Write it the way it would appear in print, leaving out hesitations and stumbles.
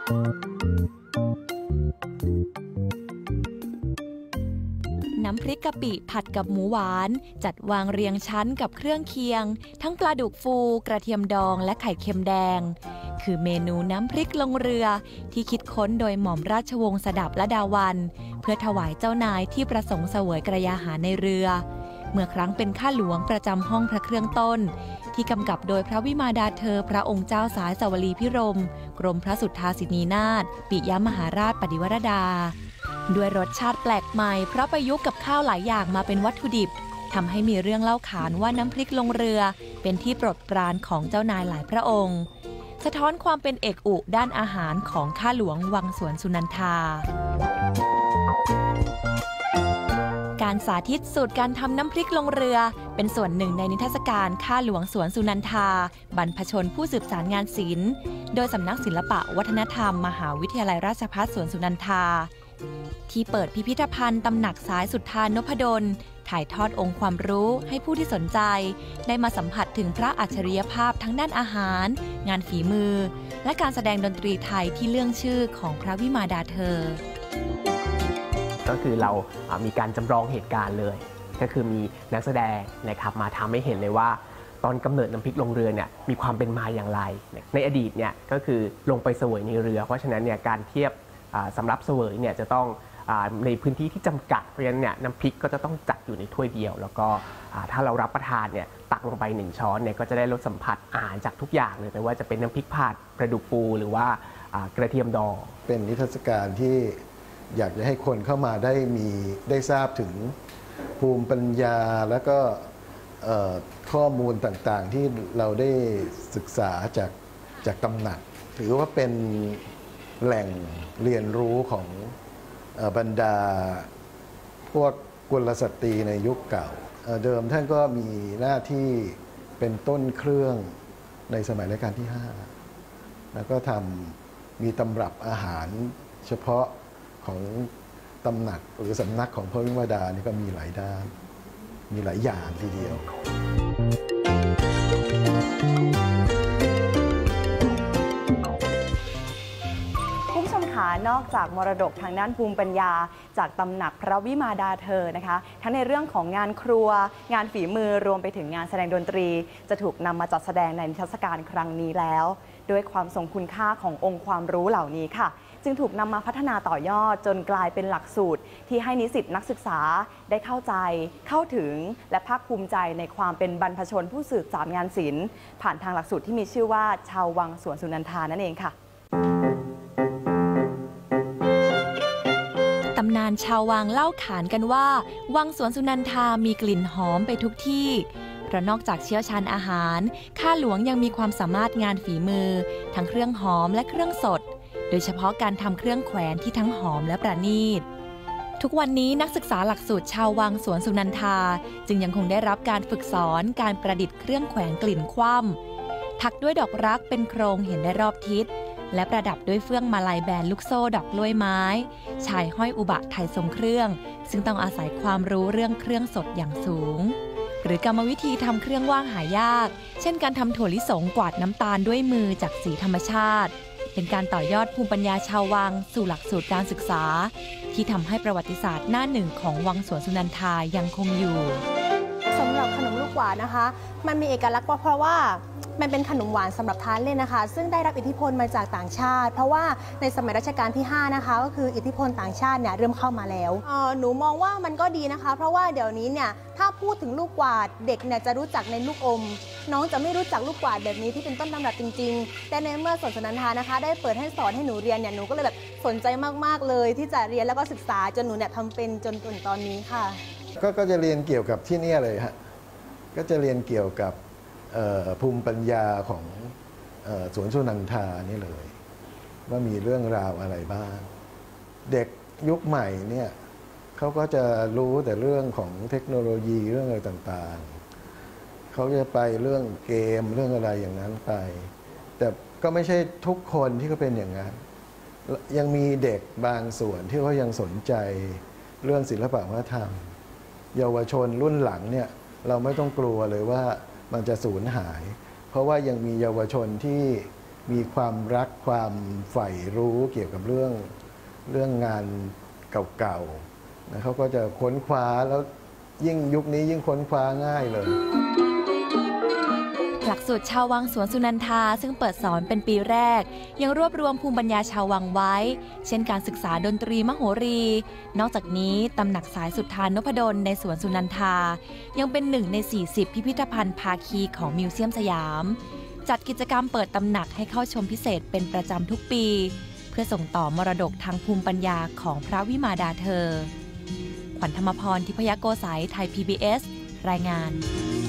น้ำพริกกะปิผัดกับหมูหวานจัดวางเรียงชั้นกับเครื่องเคียงทั้งปลาดุกฟูกระเทียมดองและไข่เค็มแดงคือเมนูน้ำพริกลงเรือที่คิดค้นโดยหม่อมราชวงศ์สดับและดาวันเพื่อถวายเจ้านายที่ประสงค์เสวยกระยาหารในเรือเมื่อครั้งเป็นข้าหลวงประจำห้องพระเครื่องต้นที่กำกับโดยพระวิมาดาเธอพระองค์เจ้าสายสวลีพิรมกรมพระสุทธาสินีนาถปิยมหาราชปฏิวรดาด้วยรสชาติแปลกใหม่เพราะประยุกต์กับข้าวหลายอย่างมาเป็นวัตถุดิบทำให้มีเรื่องเล่าขานว่าน้ำพริกลงเรือเป็นที่โปรดปรานของเจ้านายหลายพระองค์สะท้อนความเป็นเอกอุด้านอาหารของข้าหลวงวังสวนสุนันทาการสาธิตสูตรการทำน้ำพริกลงเรือเป็นส่วนหนึ่งในนิทรรศการข้าหลวงสวนสุนันทาบรรพชนผู้สืบสารงานศิลป์โดยสำนักศิลปะวัฒนธรรมมหาวิทยาลัยราชภัฏสวนสุนันทาที่เปิดพิพิธภัณฑ์ตำหนักสายสุทธานพดลถ่ายทอดองค์ความรู้ให้ผู้ที่สนใจได้มาสัมผัสถึงพระอัจฉริยภาพทั้งด้านอาหารงานฝีมือและการแสดงดนตรีไทยที่เรื่องชื่อของพระวิมาดาเธอก็คือเรามีการจำลองเหตุการณ์เลยก็คือมีนักแสดงนะครับมาทำให้เห็นเลยว่าตอนกำเนิดน้ำพริกลงเรือเนี่ยมีความเป็นมาอย่างไรในอดีตเนี่ยก็คือลงไปเสวยในเรือเพราะฉะนั้นเนี่ยการเทียบสำหรับเสวยเนี่ยจะต้องในพื้นที่ที่จำกัดเพราะฉะนั้นเนี่ยน้ำพริกก็จะต้องจัดอยู่ในถ้วยเดียวแล้วก็ถ้าเรารับประทานเนี่ยตักลงไป1ช้อนเนี่ยก็จะได้รสสัมผัสอาหารจากทุกอย่างเลยไม่ว่าจะเป็นน้ำพริกผัดปลาดุกฟูหรือว่ากระเทียมดองเป็นนิทรรศการที่อยากจะให้คนเข้ามาได้ทราบถึงภูมิปัญญาแล้วก็ข้อมูลต่างๆที่เราได้ศึกษาจากตำหนักถือว่าเป็นแหล่งเรียนรู้ของบรรดาพวกกุลสตรีในยุคเก่าเดิมท่านก็มีหน้าที่เป็นต้นเครื่องในสมัยรัชกาลที่5แล้วก็มีตำรับอาหารเฉพาะของตำหนักหรือสำนักของพระวิมาดานี่ก็มีหลายด้านมีหลายอย่างทีเดียวนอกจากมรดกทางด้านภูมิปัญญาจากตำหนักพระวิมาดาเธอนะคะทั้งในเรื่องของงานครัวงานฝีมือรวมไปถึงงานแสดงดนตรีจะถูกนำมาจัดแสดงในนิทรรศการครั้งนี้แล้วด้วยความทรงคุณค่าขององค์ความรู้เหล่านี้ค่ะจึงถูกนำมาพัฒนาต่อยอดจนกลายเป็นหลักสูตรที่ให้นิสิตนักศึกษาได้เข้าใจเข้าถึงและภาคภูมิใจในความเป็นบรรพชนผู้สืบสานงานศิลป์ผ่านทางหลักสูตรที่มีชื่อว่าชาววังสวนสุนันทานั่นเองค่ะตำนานชาววังเล่าขานกันว่าวังสวนสุนันทามีกลิ่นหอมไปทุกที่เพราะนอกจากเชี่ยวชาญอาหารข้าหลวงยังมีความสามารถงานฝีมือทั้งเครื่องหอมและเครื่องสดโดยเฉพาะการทำเครื่องแขวนที่ทั้งหอมและประณีตทุกวันนี้นักศึกษาหลักสูตรชาววังสวนสุนันทาจึงยังคงได้รับการฝึกสอนการประดิษฐ์เครื่องแขวนกลิ่นคว่ำถักด้วยดอกรักเป็นโครงเห็นได้รอบทิศและประดับด้วยเฟื่องมาลัยแบนลูกโซ่ดอกกล้วยไม้ชายห้อยอุบะไทยทรงเครื่องซึ่งต้องอาศัยความรู้เรื่องเครื่องสดอย่างสูงหรือกรรมวิธีทำเครื่องว่างหายากเช่นการทำถั่วลิสงกวาดน้ำตาลด้วยมือจากสีธรรมชาติเป็นการต่อยอดภูมิปัญญาชาววังสู่หลักสูตรการศึกษาที่ทำให้ประวัติศาสตร์หน้าหนึ่งของวังสวนสุนันทายังคงอยู่สำหรับขนมลูกหวานนะคะมันมีเอกลักษณ์เพราะว่ามันเป็นขนมหวานสำหรับทานเล่นนะคะซึ่งได้รับอิทธิพลมาจากต่างชาติเพราะว่าในสมัยรัชกาลที่5นะคะก็คืออิทธิพลต่างชาติเนี่ยเริ่มเข้ามาแล้วหนูมองว่ามันก็ดีนะคะเพราะว่าเดี๋ยวนี้เนี่ยถ้าพูดถึงลูกกวาดเด็กเนี่ยจะรู้จักในลูกอมน้องจะไม่รู้จักลูกกวาดแบบนี้ที่เป็นต้นตำรับจริงๆแต่ในเมื่อสวนสุนันทานะคะได้เปิดให้สอนให้หนูเรียนเนี่ยหนูก็เลยแบบสนใจมากๆเลยที่จะเรียนแล้วก็ศึกษาจนหนูเนี่ยทำเป็นจนถึงตอนนี้ค่ะก็จะเรียนเกี่ยวกับที่นี่เลยฮะก็จะเรียนเกี่ยวกับภูมิปัญญาของสวนสุนันทานี่เลยว่ามีเรื่องราวอะไรบ้างเด็กยุคใหม่เนี่ยเขาก็จะรู้แต่เรื่องของเทคโนโลยีเรื่องอะไรต่างๆเขาจะไปเรื่องเกมเรื่องอะไรอย่างนั้นไปแต่ก็ไม่ใช่ทุกคนที่เขาเป็นอย่างนั้นยังมีเด็กบางส่วนที่เขายังสนใจเรื่องศิลปวัฒนธรรมเยาวชนรุ่นหลังเนี่ยเราไม่ต้องกลัวเลยว่ามันจะสูญหายเพราะว่ายังมีเยาวชนที่มีความรักความใฝ่รู้เกี่ยวกับเรื่องงานเก่าๆนะเขาก็จะค้นคว้าแล้วยิ่งยุคนี้ยิ่งค้นคว้าง่ายเลยหลักสูตรชาววังสวนสุนันทาซึ่งเปิดสอนเป็นปีแรกยังรวบรวมภูมิปัญญาชาววังไว้เช่นการศึกษาดนตรีมโหรี นอกจากนี้ตำหนักสายสุทธานพดลในสวนสุนันทายังเป็น1 ใน 40 พิพิธภัณฑ์ภาคีของมิวเซียมสยามจัดกิจกรรมเปิดตำหนักให้เข้าชมพิเศษเป็นประจำทุกปีเพื่อส่งต่อมรดกทางภูมิปัญญาของพระวิมาดาเธอขวัญธรรมพร ทิพยโกษัย ไทย PBS รายงาน